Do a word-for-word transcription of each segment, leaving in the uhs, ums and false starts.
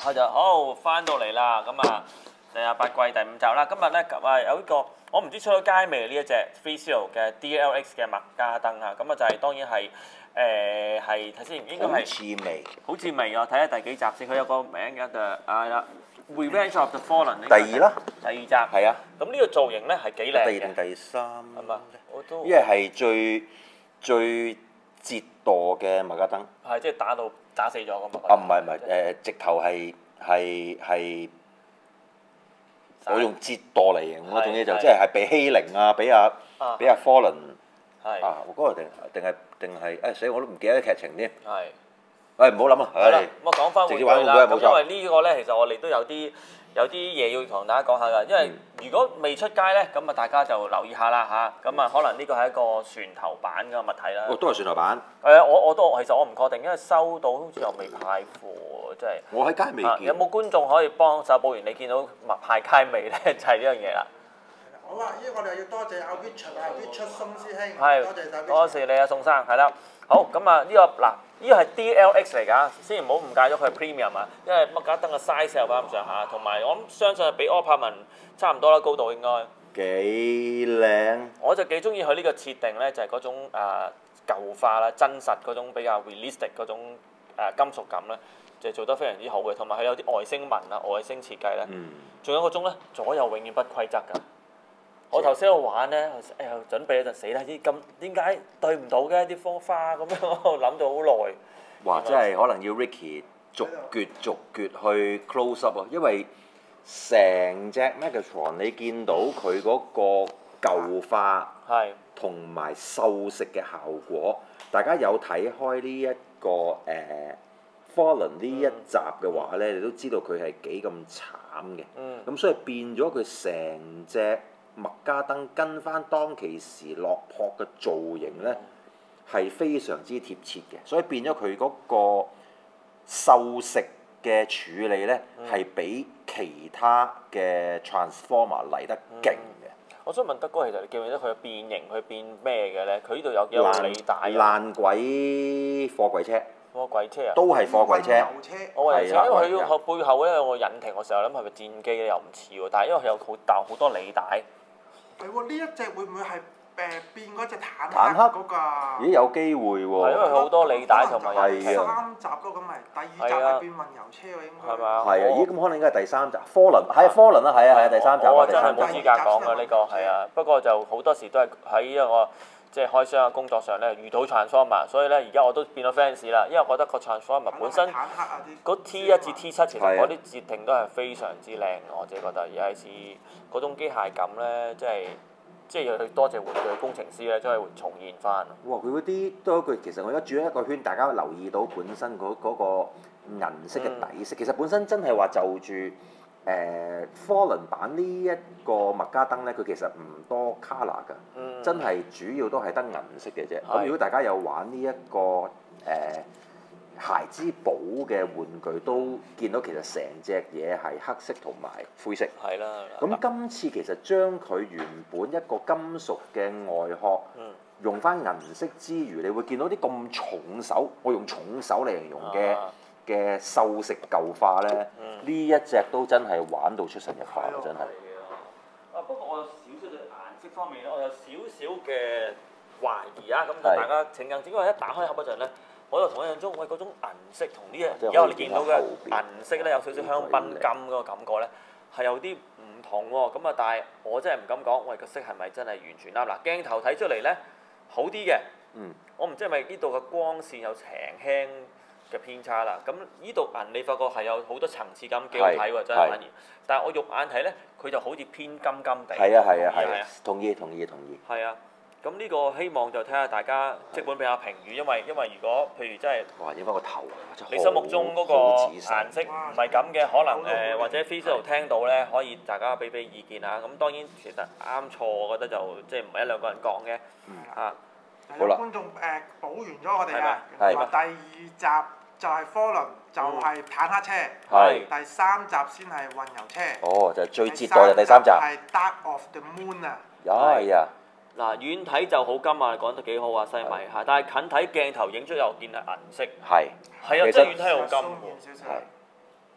佢就好翻到嚟啦，咁啊第廿八季第五集啦。今日咧啊有呢個我唔知出咗街未呢一隻 Three Zero 嘅 D L X 嘅麥加燈啊，咁啊就係當然係誒係睇先，應該係好似味， 好似未啊！睇下第幾集先，佢有個名嘅就係啦，《Revenge of the Fallen》 第二啦， 第二集係啊。 咁呢個造型咧係幾靚嘅。 第二定第三？ 係嘛？我都因為係最最折墮嘅麥加燈。 係即係打到打死咗咁嘛？ 啊唔係唔係誒，直頭係係係。我用折墮嚟形容啦，總之就即係係被欺凌啊，俾阿俾阿 Fallen 啊，嗰個定定係定係誒死我都唔記得啲劇情添。 係。 誒唔好諗啊！ 係啦，咁啊講翻玩具啦，咁因為呢個咧其實我哋都有啲有啲嘢要同大家講下㗎，因為如果未出街咧，咁啊大家就留意下啦嚇，咁啊可能呢個係一個船頭版嘅物體啦。 哦，都係船頭版。 誒，我我都其實我唔確定，因為收到好似又未派貨喎，真係。 我喺街未見。 有冇觀眾可以幫手報完？你見到麥派街未咧？就係呢樣嘢啦。 好啊！依我哋要多謝阿 Richard 啊 ，Richard 宋師兄， 係多謝晒。 多謝你啊，宋生，係啦。好，咁啊呢個嗱，呢個係 D L X 嚟㗎，先唔好誤解咗佢係 Premium 啊，因為麥加燈嘅 size 有翻咁上下，同埋我諗相信係比柯柏文差唔多啦，高度應該。 幾靚！ 我就幾中意佢呢個設定咧，就係嗰種誒舊化啦、真實嗰種比較 realistic 嗰種誒金屬感咧，就係做得非常之好嘅，同埋佢有啲外星紋啊、外星設計咧，仲有一個鐘咧，左右永遠不規則㗎。我頭先喺度玩咧，誒準備就死啦！啲咁點解對唔到嘅啲火花咁樣，我諗咗好耐。 哇！真係可能要 Ricky 逐橛逐橛去 close up 啊，因為成隻 Megatron 你見到佢嗰個舊化同埋鏽蝕嘅效果，大家有睇開呢一個誒、呃、Fallen 呢一集嘅話咧，嗯、你都知道佢係幾咁慘嘅。咁、嗯、所以變咗佢成隻麥加燈跟翻當其時落魄嘅造型咧，係非常之貼切嘅，所以變咗佢嗰個鏽蝕嘅處理咧，係、嗯、比其他嘅 Transformer 嚟得勁嘅、嗯。 我想問德哥，其實你記唔記得佢變形佢變咩嘅咧？佢呢度有幾多履帶？ 爛鬼貨櫃車。 貨櫃車啊！ 都係貨櫃車。 我運油車，因為佢個背後咧有個引擎，我成日諗係咪戰機咧？又唔似喎，但係因為佢有好大好多履帶。 係喎，呢一隻會唔會係誒變嗰隻坦坦克嗰個？ 咦，有機會喎！ 係因為佢好多履帶同埋引擎。 三集咯，咁咪第二集係變運油車喎，應該。係咪啊？ 係啊！咦，咁可能應該係第三集。Fallen 係啊，Fallen 啦，係啊係啊，第三集啊。 我真係冇資格講嘅呢個係啊，不過就好多時都係喺一個即係開箱嘅工作上咧遇到 Transformer，所以咧而家我都變咗 fans 啦，因為我覺得個 Transformer 本身嗰 T 一至 T 七其實嗰啲設定都係非常之靚，我自己覺得，尤其是嗰種機械感咧，即係。即係要去多謝玩具工程師咧，將佢重現翻。 哇！佢嗰啲多一句，其實我而家轉咗一個圈，大家留意到本身嗰、嗰、嗰個銀色嘅底色，嗯、其實本身真係話就住誒、呃、Fallen 版呢一個麥加燈咧，佢其實唔多 colour 㗎，嗯、真係主要都係得銀色嘅啫。咁是如果大家有玩呢、這、一個誒，呃孩之寶嘅玩具都見到，其實成隻嘢係黑色同埋灰色。係啦。咁今次其實將佢原本一個金屬嘅外殼，嗯、用翻銀色之餘，你會見到啲咁重手，我用重手嚟形容嘅嘅鏽蝕舊化咧，呢、嗯、一隻都真係玩到出神入化啦，真係。 啊，不過我有少少對顏色方面咧，我有少少嘅懷疑啊，咁就大家請緊，因為一打開盒嗰陣咧。我就同我印象中，喂嗰種銀色同呢個而家我哋見到嘅銀色咧，有少少香檳金嗰個感覺咧，係有啲唔同喎。咁啊，但係我真係唔敢講，喂個色係咪真係完全啱？嗱，鏡頭睇出嚟咧好啲嘅，嗯，我唔知係咪呢度嘅光線有輕輕嘅偏差啦。咁呢度銀你發覺係有好多層次感，幾好睇喎，真係反而。但係我肉眼睇咧，佢就好似偏金金地。 係啊係啊係啊，同意同意同意。 係啊。咁呢個希望就睇下大家即管俾下評語，因為因為如果譬如真係， 哇！影翻個頭， 你心目中嗰個顏色唔係咁嘅，可能誒、呃、或者 Facebook 聽到咧，可以大家俾俾意見啊。咁當然其實啱錯，我覺得就即係唔係一兩個人講嘅。嗯、啊， 好啦。觀眾誒補完咗我哋啊，話第二集就係 Fallen，就係坦克車。係、嗯。第三集先係運油車。哦， 就係、最折墮就第三集。 係 Dark of the Moon 啊。 係啊。 嗱，遠睇就好金啊！你講得幾好啊，西米嚇，但係近睇鏡頭影出又見係銀色。係。係啊，真係遠睇好金喎。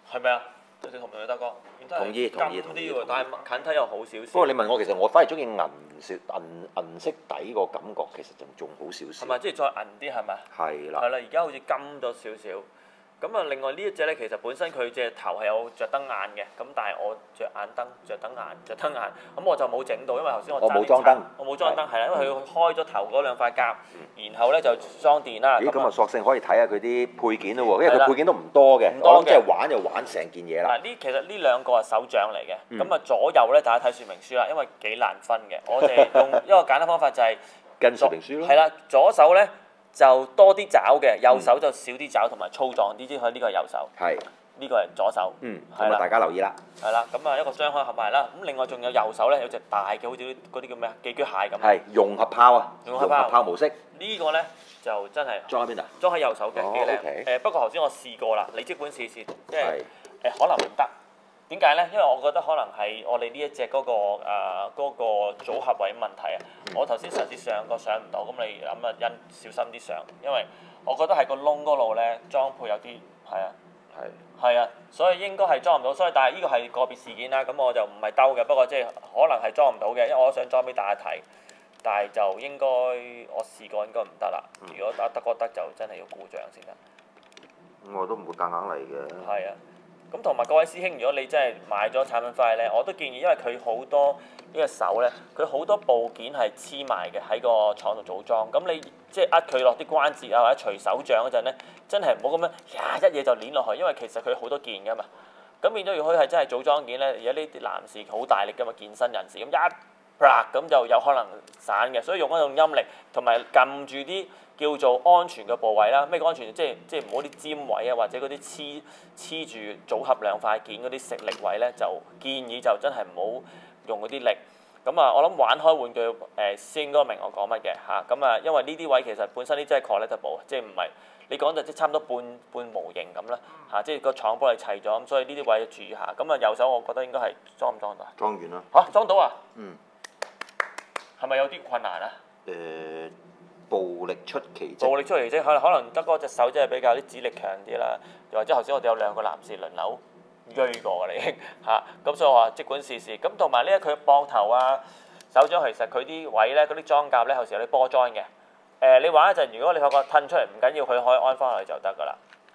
係咪啊？即係同唔同意德哥？ 同意同意同意。 但係近睇又好少少。 不過你問我，其實我反而中意銀色銀銀色底個感覺，其實就仲好少少。 係咪？即係再銀啲係咪？ 係啦。 係啦，而家好似金咗少少。咁啊，另外呢一隻咧，其實本身佢隻頭係有着燈眼嘅，咁但係我着眼燈、着燈眼、着燈眼，咁我就冇整到，因為頭先我我冇裝燈， 我冇裝燈係啦，因為佢開咗頭嗰兩塊夾，然後咧就裝電啦。 咦，咁啊，索性可以睇下佢啲配件咯喎，因為佢配件都唔多嘅，我諗即係玩就玩成件嘢啦。 嗱，呢其實呢兩個係手掌嚟嘅，咁啊左右咧大家睇說明書啦，因為幾難分嘅，我哋用一個簡單方法就係跟說明書咯。 係啦，左手咧。就多啲爪嘅，右手就少啲爪同埋粗壯啲，即係呢個係右手。係。呢個係左手。 嗯。係啦，大家留意啦。 係啦，咁啊一個雙開合埋啦，咁另外仲有右手咧有隻大嘅，好似嗰啲叫咩啊？寄居蟹咁。 係融合炮啊！ 融合炮模式。 呢個咧就真係。裝喺邊啊？裝喺右手嘅，幾靚。誒不過頭先我試過啦，你即管試試，即係誒可能唔得。點解咧？因為我覺得可能係我哋呢一隻嗰個誒嗰個組合位問題啊！我頭先嘗試上個上唔到，咁你諗啊因小心啲上，因為我覺得係個窿嗰度咧裝配有啲係啊，係係啊，所以應該係裝唔到，所以但係呢個係個別事件啦，咁我就唔係兜嘅，不過即係可能係裝唔到嘅，因為我想裝俾大家睇，但係就應該我試過應該唔得啦。如果得得覺得就真係要鼓掌先得。 我都唔會夾硬嚟嘅。係啊。 咁同埋各位師兄，如果你真係買咗產品翻嚟咧，我都建議，因為佢好多呢個手咧，佢好多部件係黐埋嘅喺個廠度組裝。咁你即係呃佢落啲關節啊，或者除手掌嗰陣咧，真係唔好咁樣呀一嘢就攣落去，因為其實佢好多件㗎嘛。咁變咗，如果佢係真係組裝件咧，而家呢啲男士好大力㗎嘛，健身人士咁一啪咁就有可能散嘅，所以用一種陰力同埋撳住啲叫做安全嘅部位啦。咩叫安全？即係即係唔好啲尖位啊，或者嗰啲黐黐住組合兩塊件嗰啲食力位咧，就建議就真係唔好用嗰啲力。咁啊，我諗玩開玩具誒師兄都明我講乜嘅嚇。咁啊，因為呢啲位其實本身呢真係 collectible，即係唔係你講就即係差唔多半半模型咁啦嚇，即係個廠幫你砌咗，咁所以呢啲位要注意下。咁啊，右手我覺得應該係裝唔裝到啊？ 裝完啦。 嚇，裝到啊？ 嗯。 係咪有啲困難啊？ 誒、呃，暴力出奇蹟。 暴力出奇蹟，可能可能德哥隻手真係比較啲指力強啲啦，又或者頭先我哋有兩個男士輪流追過㗎啦已經嚇，咁所以我話即管試試。咁同埋呢佢膊頭啊、手掌其實佢啲位咧、嗰啲裝甲咧，有時有啲波 join 嘅。誒、呃，你玩一陣，如果你發覺褪出嚟唔緊要，佢可以安翻落去就得㗎啦。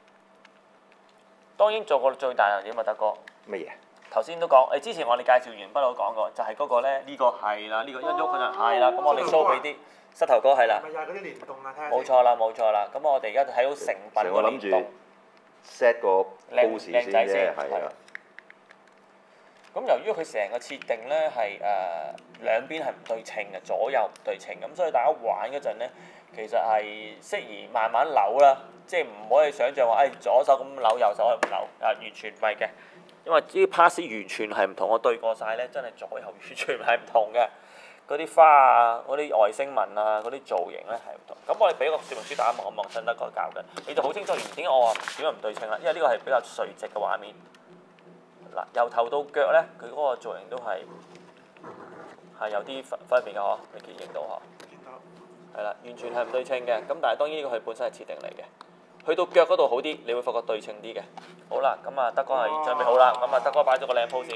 當然做過最大樣嘢咪德哥。 乜嘢？頭先都講，誒之前我哋介紹完不嬲講過，就係、是、嗰個咧，呢、這個係啦，呢、這個一喐佢就係啦，咁我哋 show 俾啲膝頭哥係啦， 咪又係嗰啲連動啊，睇下。 冇錯啦，冇錯啦，咁我哋而家睇到成品個連動。 set 個 pose 先啫，係啊。 咁由於佢成個設定咧係誒兩邊係唔對稱嘅，左右唔對稱，咁所以大家玩嗰陣咧，其實係適宜慢慢扭啦，即係唔可以想像話誒左手咁扭，右手咁扭，啊完全唔係嘅。因為呢啲 pass 完全係唔同，我對過晒咧，真係左右完全係唔同嘅。嗰啲花啊，嗰啲外星紋啊，嗰啲造型咧係唔同。咁我哋俾個說明書大家望一望，新德哥教嘅，你就好清楚點解我話點解唔對稱啦？因為呢個係比較垂直嘅畫面。嗱，由頭到腳咧，佢嗰個造型都係係有啲分分別嘅嗬，你見認到嗬？見到。係啦，完全係唔對稱嘅。咁但係當然呢個佢本身係設定嚟嘅。去到腳嗰度好啲，你會發覺對稱啲嘅。好啦，咁啊德哥係準備好啦，咁啊德哥擺咗個靚 pose。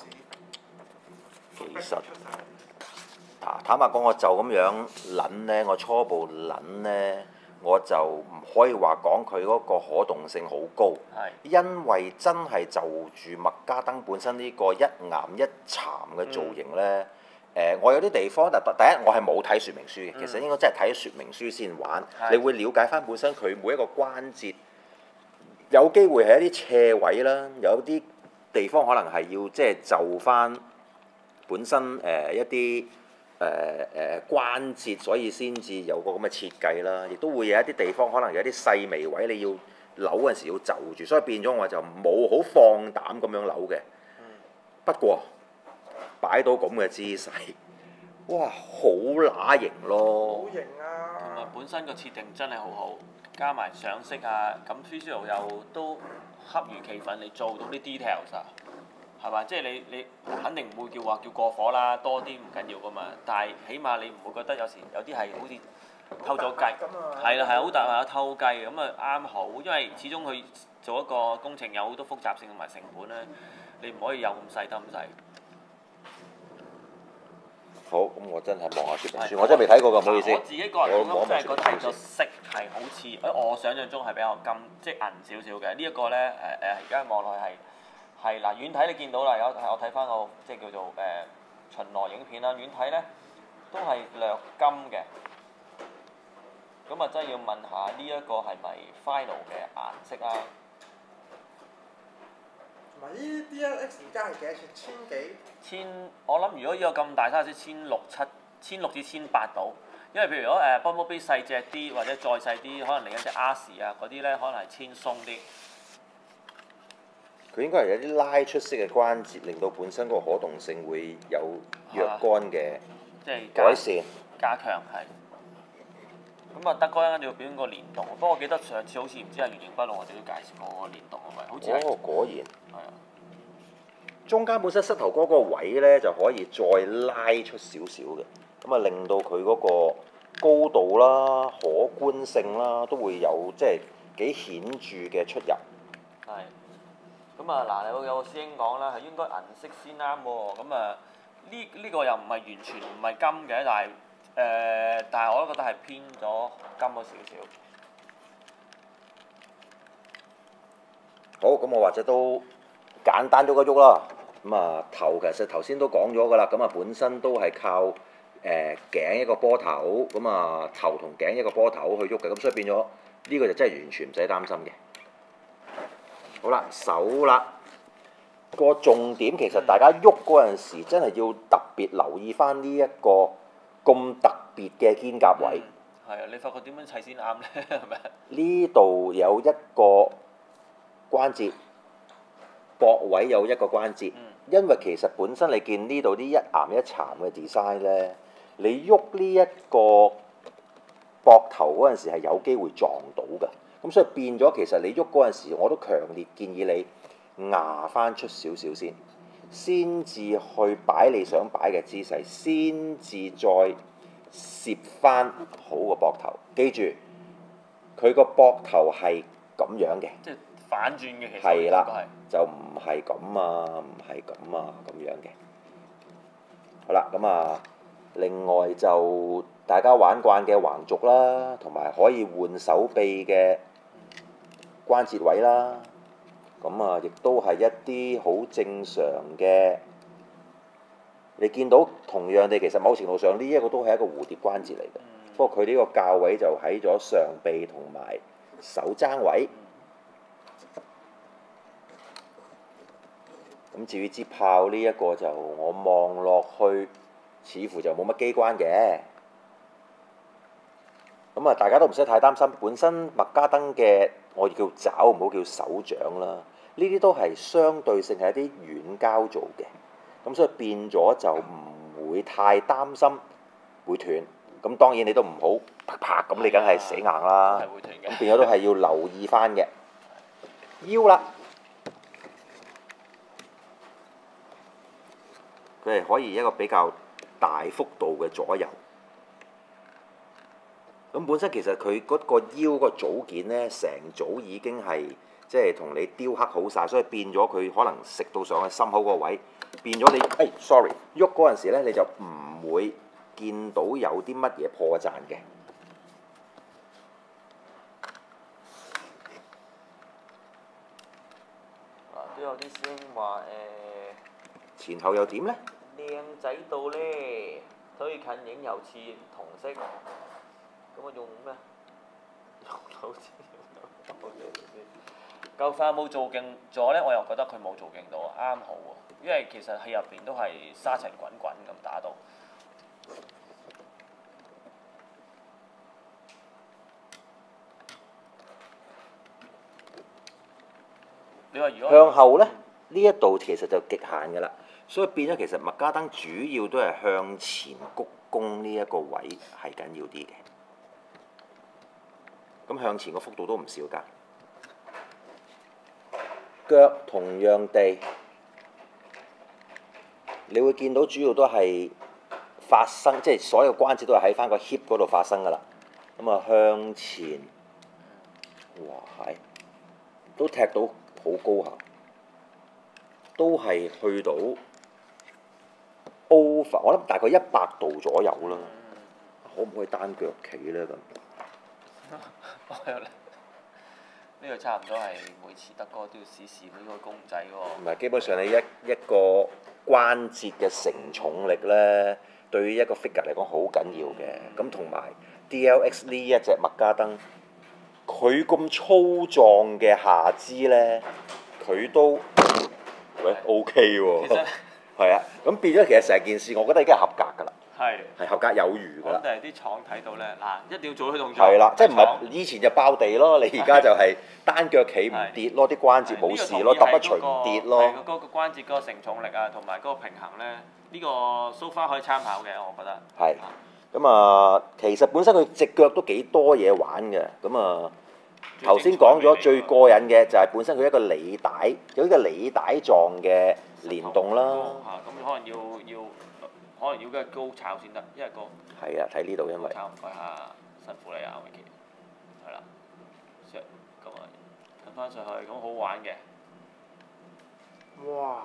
其實，啊坦白講，我就咁樣撚咧，我初步撚咧，我就唔可以話講佢嗰個可動性好高。係。因為真係就住麥加登本身呢個一岩一蠶嘅造型咧。嗯誒、呃，我有啲地方，但第一我係冇睇說明書嘅，嗯、其實應該真係睇說明書先玩，是你會了解翻本身佢每一個關節，有機會係一啲斜位啦，有啲地方可能係要即係就翻本身誒、呃、一啲誒誒關節，所以先至有個咁嘅設計啦，亦都會有一啲地方可能有啲細微位你要扭嗰陣時要就住，所以變咗我就冇好放膽咁樣扭嘅。嗯、不過，擺到咁嘅姿勢，哇，好乸型咯！ 好型啊！ 同埋本身個設定真係好好，加埋上色啊，咁 Visual 又都恰如其分，你做到啲 details 啊，係嘛？即係你你肯定唔會叫話叫過火啦，多啲唔緊要噶嘛。但係起碼你唔會覺得有時有啲係好似偷咗雞，係啦係好大話偷雞咁啊啱好，因為始終佢做一個工程有好多複雜性同埋成本咧，你唔可以有咁細得咁細。 好，咁我真係望下說明書，我真係未睇過㗎，唔好意思。 我自己個人講咁，真係覺得係個色係好似，誒我想象中係比較金，即係銀少少嘅。呢一個咧誒誒，而家望落去係係嗱遠睇你見到啦，有我睇翻個即係叫做誒巡邏影片啦，遠睇咧都係略金嘅。咁啊，真係要問下呢一個係咪 final 嘅顏色啦？ 同埋呢 D L X 而家係幾多錢？千幾？ 千，我諗如果呢個咁大 size，千六七、千六至千八到。因為譬如如果誒 Bumblebee 細隻啲，或者再細啲，可能嚟緊隻 R 士啊嗰啲咧，可能係千鬆啲。 佢應該係有啲拉出式嘅關節，令到本身個可動性會有若干嘅即係改善、 加強係。咁啊，德哥一陣要表演個連動，不過我記得上次好似唔知係原形不露，我哋都介紹過個連動係咪？好似係。 哦，果然。 係啊。 中間本身膝頭哥嗰個位咧就可以再拉出少少嘅，咁啊令到佢嗰個高度啦、可觀性啦都會有即係幾顯著嘅出入。 係。咁啊嗱，有有個師兄講啦，係應該銀色先啱喎。咁啊呢呢個又唔係完全唔係金嘅，但係誒、呃，但係我都覺得係偏咗金咗少少。 好，咁我或者都簡單喐一喐啦。咁啊頭其實頭先都講咗㗎啦，咁啊本身都係靠誒、呃、頸一個波頭，咁啊頭同頸一個波頭去喐嘅，咁所以變咗呢、呢個就真係完全唔使擔心嘅。好啦，手啦，個重點其實大家喐嗰陣時，真係要特別留意翻呢一個咁特別嘅肩胛位。 係啊、嗯，你發覺點樣砌先啱咧？係咪？ 呢度有一個關節，膊位有一個關節， 嗯、因為其實本身你見呢度啲一岩一巉嘅 design 咧，你喐呢一個膊頭嗰陣時係有機會撞到㗎。咁所以變咗，其實你喐嗰陣時，我都強烈建議你壓翻出少少先，先至去擺你想擺嘅姿勢，先至再攝翻好個膊頭。記住，佢個膊頭係咁樣嘅， 即係反轉嘅，其實係啦，就唔係咁啊，唔係咁啊，咁樣嘅。好啦，咁啊，另外就大家玩慣嘅橫軸啦，同埋可以換手臂嘅關節位啦，咁啊，亦都係一啲好正常嘅。你見到同樣地，其實某程度上呢一個都係一個蝴蝶關節嚟嘅，嗯、不過佢呢個較位就喺咗上臂同埋手踭位。咁、嗯、至於支炮呢一個就我望落去，似乎就冇乜機關嘅。咁啊，大家都唔使太擔心，本身麥加登嘅我叫爪，唔好叫手掌啦。呢啲都係相對性係一啲軟膠做嘅，咁所以變咗就唔會太擔心會斷。咁當然你都唔好啪啪咁，你梗係死硬啦。 係會斷嘅。 咁變咗都係要留意翻嘅。腰啦，佢係可以一個比較大幅度嘅左右。咁本身其實佢嗰個腰個組件咧，成組已經係即係同你雕刻好晒，所以變咗佢可能食到上去心口個位，變咗你誒、哎、sorry，喐嗰陣時咧，你就唔會見到有啲乜嘢破綻嘅。 啊，都有啲師兄話誒， 前後又點咧？ 靚仔到咧，所以近影又似同色。咁我用咩？用手指。嚿化冇做勁咗咧，我又覺得佢冇做勁到，啱好喎。因為其實喺入邊都係沙塵滾滾咁打到。你話如果向後咧，呢一度其實就極限㗎啦，所以變咗其實麥加登主要都係向前鞠躬呢一個位係緊要啲嘅。咁向前個幅度都唔少㗎，腳同樣地，你會見到主要都係發生，即係所有關節都係喺翻個 hip 嗰度發生㗎啦。 咁啊向前，哇係，都踢到好高下，都係去到 over，我諗大概一百度左右啦。可唔可以單腳企咧咁？ 呢個差唔多係每次德哥都要試試嗰個公仔喎。 唔係，基本上你一一個關節嘅承重力咧，對於一個 figure 嚟講好緊要嘅。咁同埋 D L X 呢一隻麥加登，佢咁粗壯嘅下肢咧，佢都喂 OK 喎。其實係啊，咁變咗其實成件事，我覺得已經係合格㗎啦。係係合格有餘㗎啦。 咁但係啲廠睇到咧，嗱一定要做呢動作。 係啦，即係唔係以前就爆地咯？你而家就係單腳企唔跌咯，啲關節冇事咯，揼得隨唔跌咯。 係嗰個關節嗰個承重力啊，同埋嗰個平衡咧，呢個 so far 可以參考嘅，我覺得。 係。咁啊，其實本身佢隻腳都幾多嘢玩嘅，咁啊頭先講咗最過癮嘅就係本身佢一個履帶，有一個履帶狀嘅連動啦。 嚇，咁可能要要。可能要嘅高炒先得，因為個係啊，睇呢度因為炒唔該下，辛苦你啊，維奇，係啦，咁啊，撳翻上去，咁好玩嘅。 哇！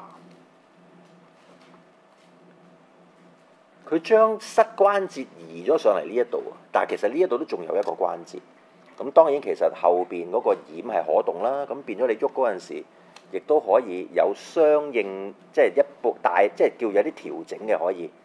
佢將膝關節移咗上嚟呢一度啊，但係其實呢一度都仲有一個關節。咁當然其實後邊嗰個掩係可動啦，咁變咗你喐嗰陣時，亦都可以有相應，即係一步大，即係叫有啲調整嘅可以。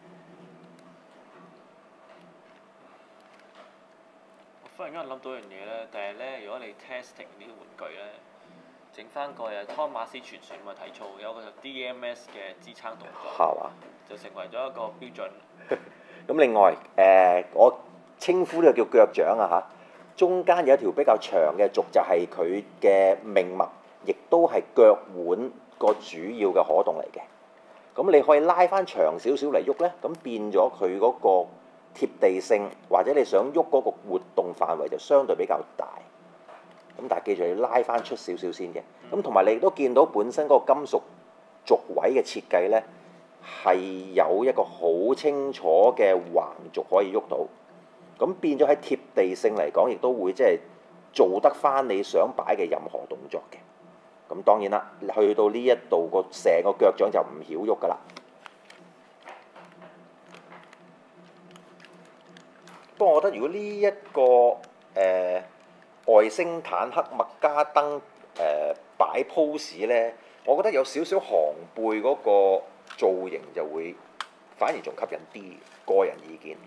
忽然間諗到樣嘢咧，但係咧，如果你 testing 呢啲玩具咧，整翻個又湯馬斯傳傳嘅體操，有個 D M S 嘅支撐動作， 係嘛？ 就成為咗一個標準。 咁另外，誒、呃、我稱呼呢個叫腳掌啊嚇，中間有一條比較長嘅軸，就係佢嘅命脈，亦都係腳腕個主要嘅可動嚟嘅。咁你可以拉翻長少少嚟喐咧，咁變咗佢嗰個貼地性，或者你想喐嗰個活動範圍就相對比較大。咁但係記住要拉翻出少少先嘅。咁同埋你亦都見到本身嗰個金屬軸位嘅設計咧，係有一個好清楚嘅橫軸可以喐到。咁變咗喺貼地性嚟講，亦都會即係做得翻你想擺嘅任何動作嘅。咁當然啦，去到呢一度個成個腳掌就唔曉喐㗎啦。不過我覺得如果呢、這、一個誒、呃、外星坦克麥加登誒、呃、擺 pose 咧，我覺得有少少寒背嗰個造型就會反而仲吸引啲，個人意見。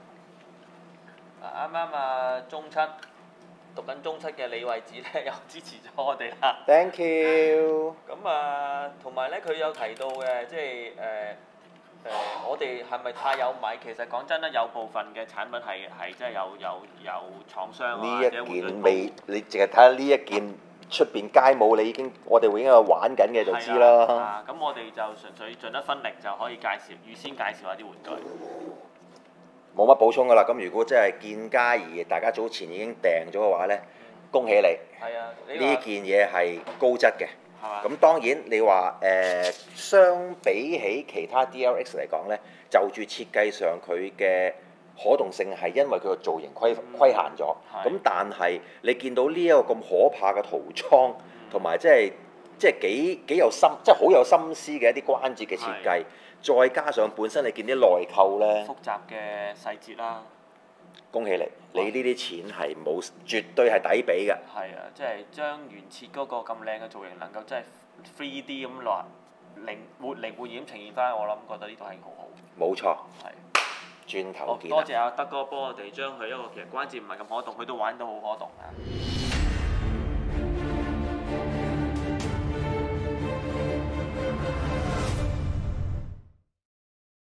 啱啱啊，中七讀緊中七嘅李慧子咧，又支持咗我哋啦。 Thank you。 咁啊，同埋咧，佢有提到嘅，即係誒。呃誒、呃，我哋係咪太有米？其實講真咧，有部分嘅產品係係真係有有有廠商啊， 呢一件未，你淨係睇下呢一件出邊街舞，你已經我哋會已經玩緊嘅就知啦。 啊，咁我哋就純粹盡一分力就可以介紹，預先介紹下啲玩具。 冇乜補充㗎啦。咁如果真係見家而大家早前已經訂咗嘅話咧，恭喜你。係啊，呢件嘢係高質嘅。咁當然你話誒、呃，相比起其他 D L X 嚟講咧，就住設計上佢嘅可動性係因為佢個造型規規限咗。咁、嗯、但係你見到呢一個咁可怕嘅塗裝，同埋即係即係幾幾有心，即係好有心思嘅一啲關節嘅設計，再加上本身你見啲內扣咧， 複雜嘅細節啦。 恭喜你！你呢啲錢係冇，絕對係抵俾嘅。 係啊，即係將原設嗰個咁靚嘅造型，能夠真係 three D 咁落靈活靈活現咁呈現翻，我諗覺得呢度係好好。 冇錯。 係。 轉頭見。 多謝阿德哥幫我哋將佢一個其實關節唔係咁可動，佢都玩到好可動啊！